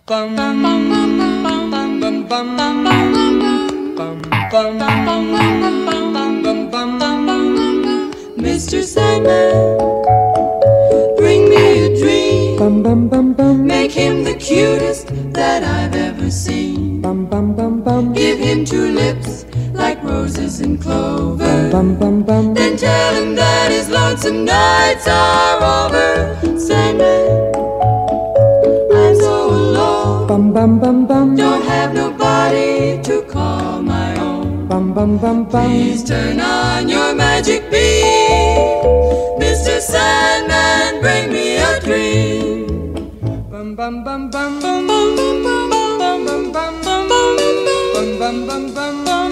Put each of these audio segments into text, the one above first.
bum bum bum bum bum bum bum bum bum bum bum bum. Mr. Sandman, bring me a dream. Bum bum bum bum. Make him the cutest that I've ever seen. Bum bum bum bum. Give him two lips like roses and clover. Bum bum bum. Then tell him that his lonesome nights are over. Sandman, I'm so alone. Bum bum bum bum. Don't have nobody to call my own. Bum bum bum bum. Please turn on your magic beam. Mr. Sandman, bring me a dream. Bum bum bum bum bum bum bum bum bum bum bum bum bum bum bum bum.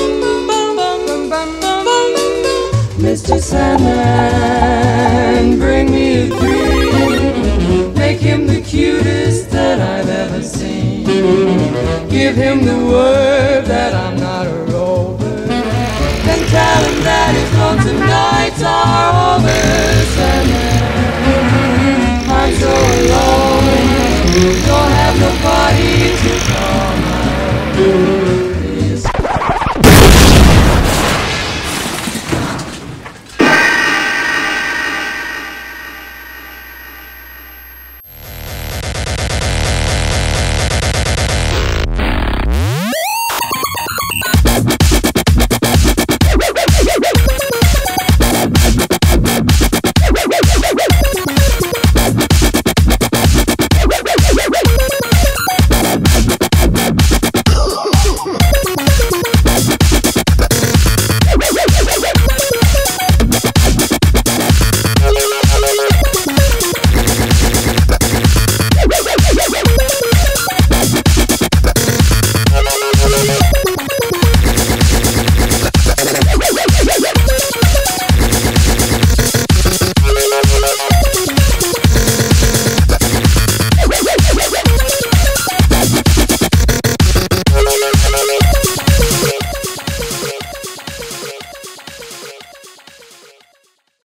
Mr. Sandman, bring me a dream. Make him the cutest that I've ever seen. Give him the word